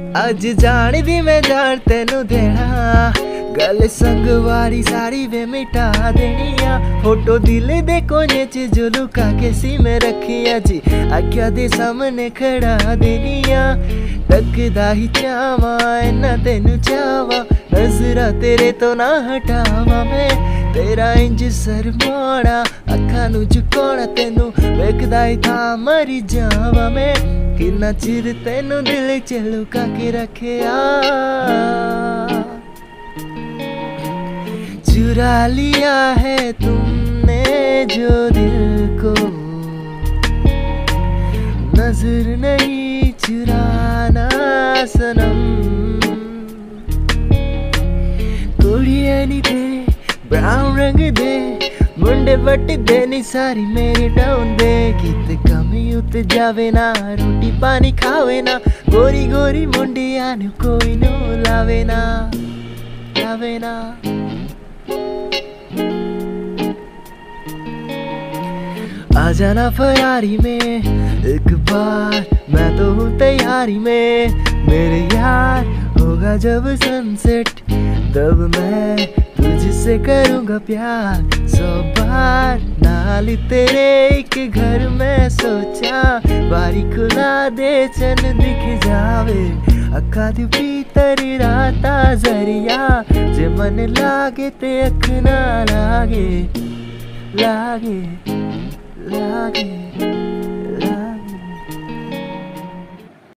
अज जान दी मैं जान तेनू देना, गल संगवारी सारी वे मिटा देनिया। फोटो दिल दे कोने च जो लुका के सी में रखिया जी, आख्या दे सामने खड़ा देनिया। तकदा ही चावा इन्ना तेनू चावा, नजरा तेरे तो ना हटावा मैं। तेरा इंज सरमाना अखा नू झुकाना, तेनू वेखदा ही था मरी जावा मैं। किन्ना चिर तेनू दिल च लुका के रखिया, चुरा लिया है तुमने जो दिल को, नजर नहीं चुराना सनम। कुड़िए नी तेरे ब्राउन रंग दे, मुंडे वट देनी सारी मेरी डाउन दे। कित कमी उत जावे ना, रोटी पानी खावे ना, गोरी गोरी मुंडिया नु कोई नो लावे ना, लावे ना। आ जाना फरारी में एक बार, मैं तो हूँ तैयारी में। मेरे यार होगा जब सनसेट, तब मैं तुझसे करूँगा प्यार 100 बार। नाली तेरे एक घर में सोचा, बारी खुला दे चन दिख जावे। अखा दी भीतर राता जरिया, जे मन लागे ते अख ना लागे, लागे लागे।